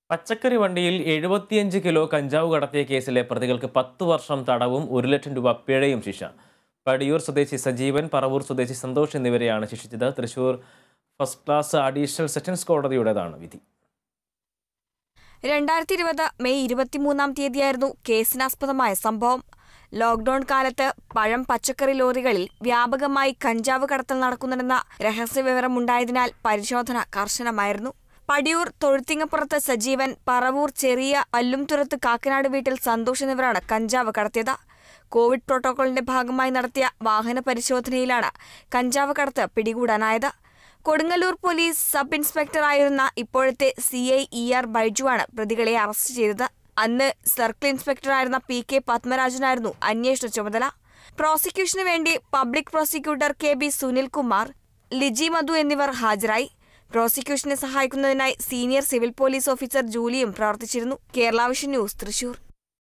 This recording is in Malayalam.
പച്ചക്കറി വണ്ടിയിൽ 75 കിലോ കഞ്ചാവ് കടത്തിയ കേസിലെ പ്രതികൾക്ക് 10 വർഷം തടവും 1 ലക്ഷം രൂപ പിഴയും ശിക്ഷ. പടിയൂർ സ്വദേശി സജീവൻ, പറവൂർ സ്വദേശി സന്തോഷ് എന്നിവരെയാണ് ശിക്ഷിച്ചത്. Thrissur first class additional sessions കോടതിയുടേതാണ് വിധി. 2020 മെയ് 23-ാം തീയതിയായിരുന്നു കേസിനാസ്പദമായ സംഭവം. ലോക്ഡൌൺ കാലത്ത് പഴം പച്ചക്കറി ലോറികളിൽ വ്യാപകമായി കഞ്ചാവ് കടത്തൽ നടക്കുന്നുണ്ടെന്ന രഹസ്യവിവരമുണ്ടായതിനാൽ പരിശോധന കർശനമായിരുന്നു. പടിയൂർ തൊഴുത്തിങ്ങപ്പുറത്ത് സജീവൻ, പറവൂർ ചെറിയ അല്ലുംതുരത്ത് കാക്കനാട് വീട്ടിൽ സന്തോഷ് എന്നിവരാണ് കഞ്ചാവ് കടത്തിയത്. കോവിഡ് പ്രോട്ടോക്കോളിന്റെ ഭാഗമായി നടത്തിയ വാഹന പരിശോധനയിലാണ് കഞ്ചാവ് കടത്ത് പിടികൂടാനായത്. കൊടുങ്ങല്ലൂർ പോലീസ് സബ് ഇൻസ്പെക്ടറായിരുന്ന ഇപ്പോഴത്തെ CI ER ബൈജുവാണ് പ്രതികളെ അറസ്റ്റ് ചെയ്തത്. അന്ന് സർക്കിൾ ഇൻസ്പെക്ടറായിരുന്ന PK പത്മരാജനായിരുന്നു അന്വേഷണ ചുമതല. പ്രോസിക്യൂഷനു വേണ്ടി public prosecutor KB Sunilkumar, Liji Madhu എന്നിവർ ഹാജരായി. പ്രോസിക്യൂഷനെ സഹായിക്കുന്നതിനായി സീനിയർ സിവിൽ പോലീസ് ഓഫീസർ ജൂലിയും പ്രവർത്തിച്ചിരുന്നു. Kerala vision news, Thrissur.